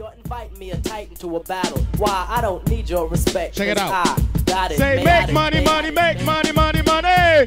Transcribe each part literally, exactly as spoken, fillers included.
You're inviting me a titan to a battle. Why? I don't need your respect. Check it out. I got it. Say man, make money, money, make money, money, money.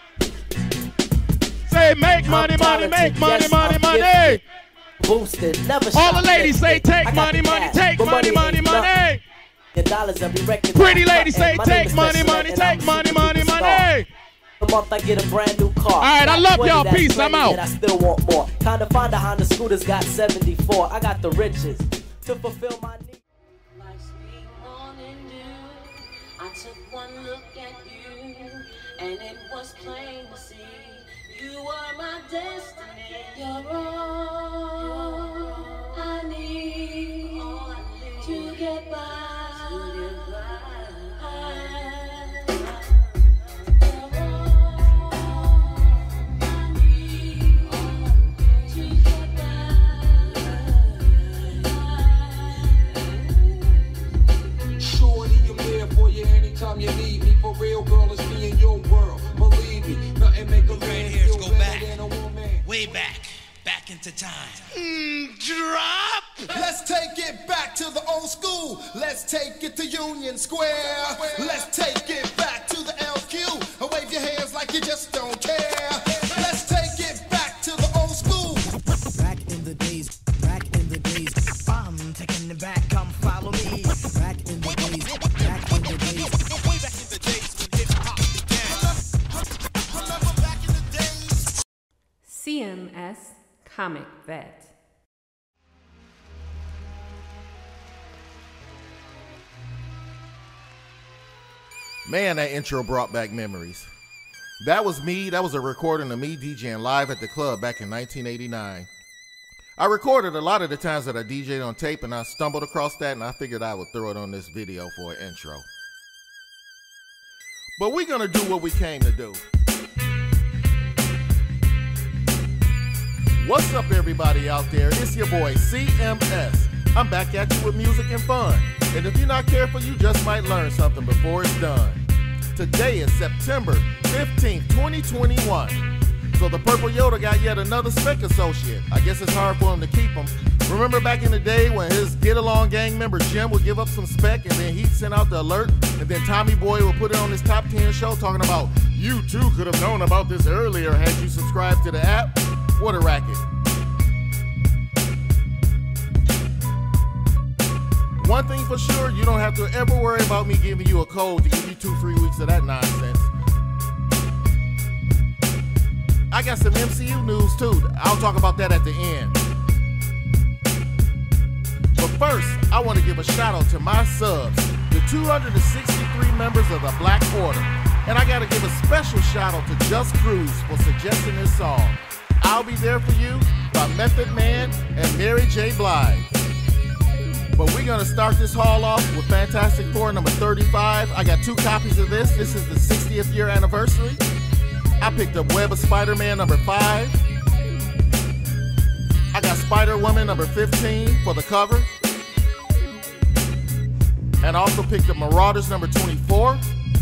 Say make money, money, make money, money, money. Boosted, never all the ladies say take money, money, take money, money, money. Your dollars every record. Pretty ladies say take money, money, take money, money, money. A month I get a brand new car. All right, I love y'all. Peace. I'm out. I still want more. Kinda find a Honda Scooter's got seventy-four. I got the riches to fulfill my needs. Like sweet morning dew, I took one look at you, and it was plain to see you were my destiny. You're all I need to get by. Anytime you need me, for real, girl, it's me in your world. Believe me, nothing make a man feel better than a woman. Way back, back into time. Mm, drop! Let's take it back to the old school. Let's take it to Union Square. Let's take it back to the L Q. And wave your hands like you just don't care. Let's take it back to the old school. Back in the days, back in the days. I'm taking it back, come follow me. Back in the days, back in the days. Way back in the days when hip-hop began. Remember back in the days. C M S Comic Vet. Man, that intro brought back memories. That was me. That was a recording of me DJing live at the club back in nineteen eighty-nine. I recorded a lot of the times that I D J'd on tape, and I stumbled across that, and I figured I would throw it on this video for an intro. But we're gonna do what we came to do. What's up, everybody out there? It's your boy C M S. I'm back at you with music and fun. And if you're not careful, you just might learn something before it's done. Today is September fifteenth, twenty twenty-one. So the Purple Yoda got yet another spec associate. I guess it's hard for him to keep him. Remember back in the day when his get-along gang member Jim would give up some spec and then he'd send out the alert, and then Tommy Boy would put it on his top ten show talking about, you too could have known about this earlier had you subscribed to the app? What a racket. One thing for sure, you don't have to ever worry about me giving you a code to give you two free weeks of that nonsense. I got some M C U news too. I'll talk about that at the end. But first, I want to give a shout out to my subs, the two hundred sixty-three members of the Black Order. And I got to give a special shout out to Just Cruz for suggesting this song, I'll Be There For You by Method Man and Mary J. Blige. But we're gonna start this haul off with Fantastic Four number thirty-five. I got two copies of this. This is the sixtieth year anniversary. I picked up Web of Spider-Man number five. I got Spider-Woman number fifteen for the cover. And also picked up Marauders number twenty-four.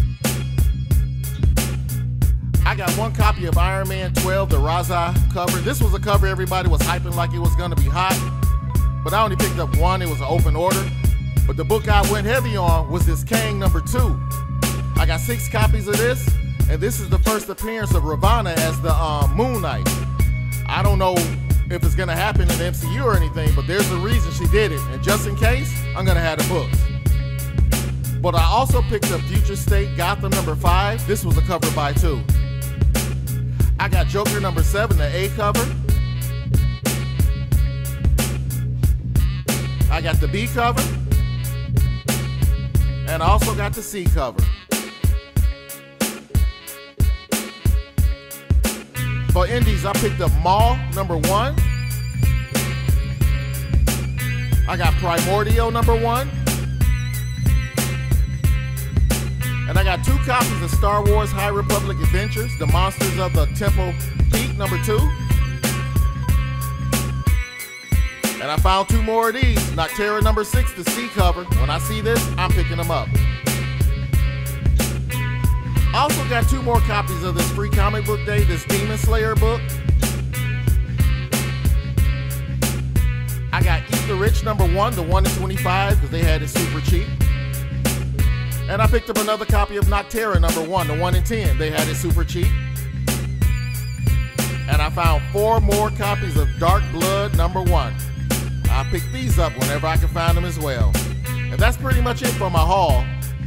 I got one copy of Iron Man twelve, the Raza cover. This was a cover everybody was hyping like it was gonna be hot. But I only picked up one, it was an open order. But the book I went heavy on was this Kang number two. I got six copies of this, and this is the first appearance of Ravonna as the um, Moon Knight. I don't know if it's gonna happen in the M C U or anything, but there's a reason she did it. And just in case, I'm gonna have the books. But I also picked up Future State Gotham number five. This was a cover by two. I got Joker number seven, the A cover. I got the B cover, and I also got the C cover. For indies, I picked up Maul, number one. I got Primordial, number one. And I got two copies of Star Wars High Republic Adventures, The Monsters of the Temple Peak, number two. And I found two more of these, Noctera number six, the C cover. When I see this, I'm picking them up. I also got two more copies of this free comic book day, this Demon Slayer book. I got Eat the Rich number one, the one in twenty-five, because they had it super cheap. And I picked up another copy of Noctera number one, the one in ten. They had it super cheap. And I found four more copies of Dark Blood number one. I pick these up whenever I can find them as well. And that's pretty much it for my haul.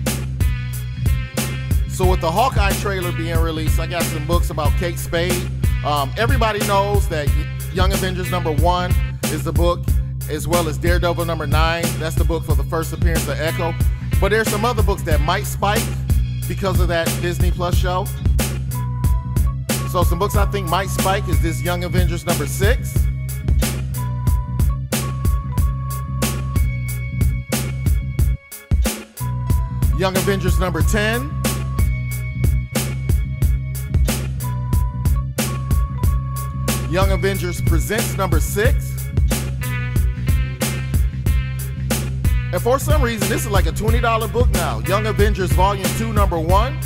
So with the Hawkeye trailer being released, I got some books about Kate Spade. Um, everybody knows that Young Avengers number one is the book, as well as Daredevil number nine. That's the book for the first appearance of Echo. But there's some other books that might spike because of that Disney Plus show. So some books I think might spike is this Young Avengers number six. Young Avengers number ten. Young Avengers Presents number six. And for some reason, this is like a twenty dollar book now. Young Avengers Volume two number one.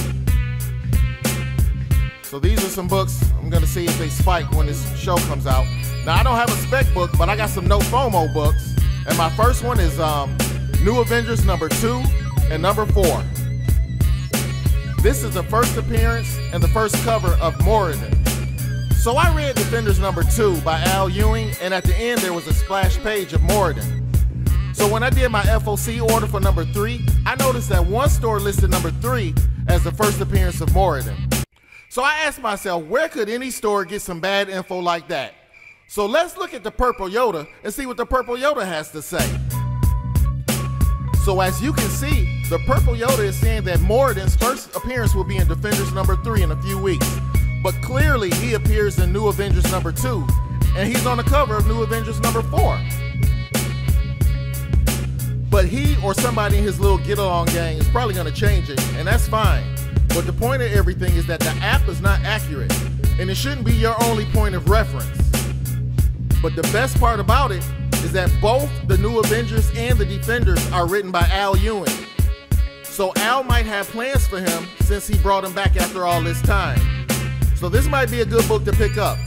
So these are some books. I'm gonna see if they spike when this show comes out. Now I don't have a spec book, but I got some no FOMO books. And my first one is um, New Avengers number two and number four. This is the first appearance and the first cover of Moradin. So I read Defenders number two by Al Ewing, and at the end there was a splash page of Moradin. So when I did my F O C order for number three, I noticed that one store listed number three as the first appearance of Moradin. So I asked myself, where could any store get some bad info like that? So let's look at the Purple Yoda and see what the Purple Yoda has to say. So as you can see, the Purple Yoda is saying that Moradin's first appearance will be in Defenders number three in a few weeks. But clearly he appears in New Avengers number two, and he's on the cover of New Avengers number four. But he or somebody in his little get-along gang is probably gonna change it, and that's fine. But the point of everything is that the app is not accurate, and it shouldn't be your only point of reference. But the best part about it is that both the New Avengers and the Defenders are written by Al Ewing. So Al might have plans for him since he brought him back after all this time. So this might be a good book to pick up.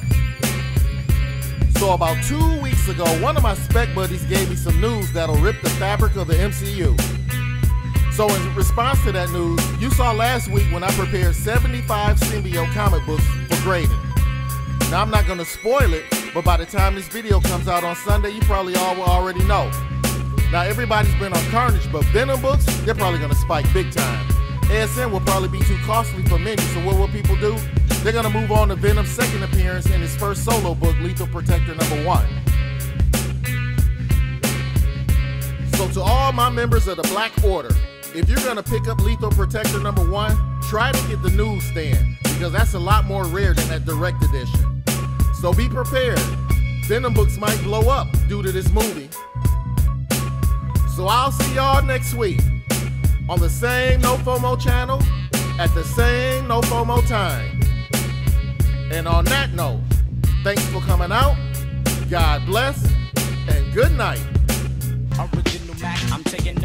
So about two weeks ago, one of my spec buddies gave me some news that'll rip the fabric of the M C U. So in response to that news, you saw last week when I prepared seventy-five symbiote comic books for grading. Now I'm not gonna spoil it, but by the time this video comes out on Sunday, you probably all will already know. Now everybody's been on Carnage, but Venom books, they're probably gonna spike big time. A S M will probably be too costly for many, so what will people do? They're gonna move on to Venom's second appearance in his first solo book, Lethal Protector number one. So to all my members of the Black Order, if you're gonna pick up Lethal Protector number one, try to get the newsstand, because that's a lot more rare than that direct edition. So be prepared. Venom books might blow up due to this movie. So I'll see y'all next week on the same No FOMO channel at the same No FOMO time. And on that note, thanks for coming out, God bless, and good night. Original Mac, I'm taking